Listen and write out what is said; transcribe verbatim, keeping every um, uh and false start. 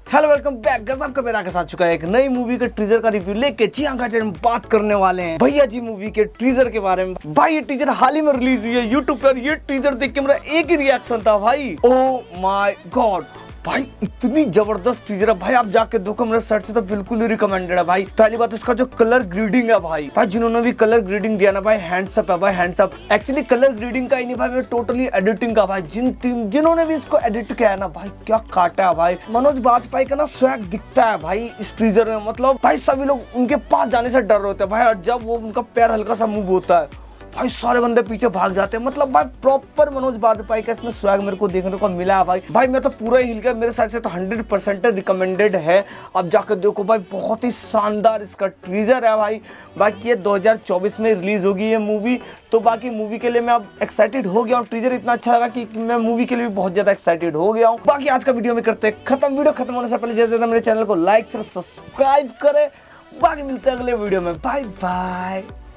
Hello welcome back guys, आपका मेरा के साथ चुका है एक नई मूवी के टीजर का रिव्यू लेके। जी हाँ गाइस, हम बात करने वाले हैं भैया जी मूवी के टीजर के बारे में। भाई ये टीजर हाल ही में रिलीज हुई है यूट्यूब पर। ये टीजर देख के मेरा एक ही रिएक्शन था भाई, ओ माय गॉड भाई इतनी जबरदस्त टीजर है भाई। आप जाके देखो, मेरे सेट से तो बिल्कुल ही रिकमेंडेड है भाई। पहली बात इसका जो कलर ग्रेडिंग है भाई भाई जिन्होंने भी कलर ग्रेडिंग दिया ना भाई, हैंड्स अप है भाई, hands up. Actually colour grading का ही नहीं भाई, टोटली एडिटिंग का भाई। जिन जिन्होंने भी इसको एडिट किया है ना भाई, क्या काटा है भाई। मनोज बाजपेयी का ना स्वैग दिखता है भाई इस टीजर में। मतलब भाई सभी लोग उनके पास जाने से डर रहे होते हैं भाई, और जब वो उनका पैर हल्का सा मूव होता है भाई सारे बंदे पीछे भाग जाते हैं। मतलब भाई प्रॉपर मनोज बाजपेयी का इसमें स्वैग मेरे को देखने को मिला है भाई। भाई मैं तो पूरा हिल गया, मेरे साइड से तो हंड्रेड परसेंट रिकमेंडेड है। अब जाकर देखो भाई, बहुत ही शानदार इसका टीजर है भाई। बाकी ये दो हज़ार चौबीस में रिलीज होगी ये मूवी, तो बाकी मूवी के लिए मैं अब एक्साइटेड हो गया हूँ। टीजर इतना अच्छा लगा कि मैं मूवी के लिए भी बहुत ज्यादा एक्साइटेड हो गया हूँ। बाकी आज का वीडियो में करते हैं खत्म। वीडियो खत्म होने से पहले जैसे मेरे चैनल को लाइक से सब्सक्राइब करें। बाकी मिलते हैं अगले वीडियो में, बाय बाय।